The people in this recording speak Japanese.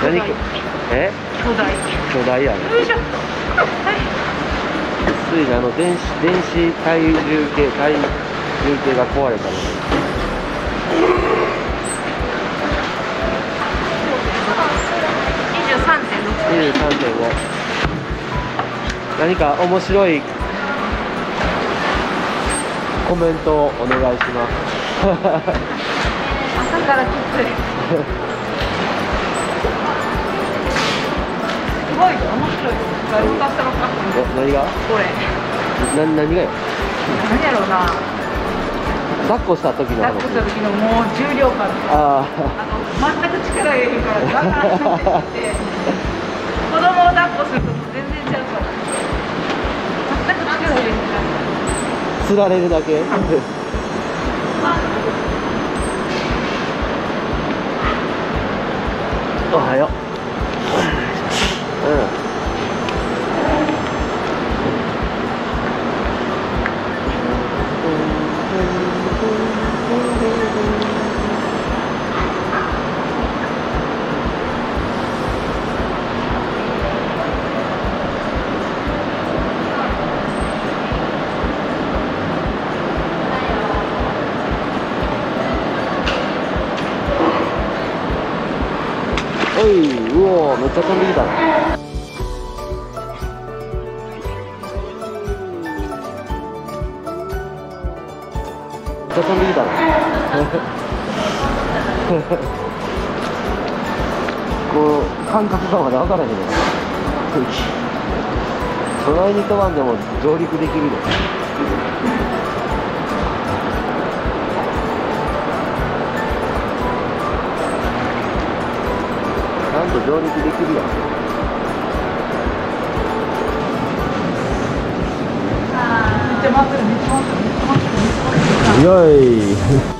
何？え？ 巨大。 巨大やね。 よいしょ。はい。 ついに電子体重計が壊れたので。23.5。何か面白いコメントをお願いします。 朝からきつい。すごいよ、面白い。動かしたのか。 何が？ これ。 何がよ？ 何やろうな。 抱っこした時の話。 抱っこした時のもう重量感。 あと全く力入れへんからガラガラってて、子供を抱っこすると全然ちゃうから。全く力入れへんから。 つられるだけ。おはよう。おい、うおー、めっちゃ飛んできたな。めっちゃ飛んできたな。こう感覚がまだ分からへんけど、隣に飛ばんでも上陸できるで。ちゃんと上陸できるやん。 めっちゃ回ってる、めっちゃ回ってる、めっちゃ回ってる、めっちゃ回ってる。 よい。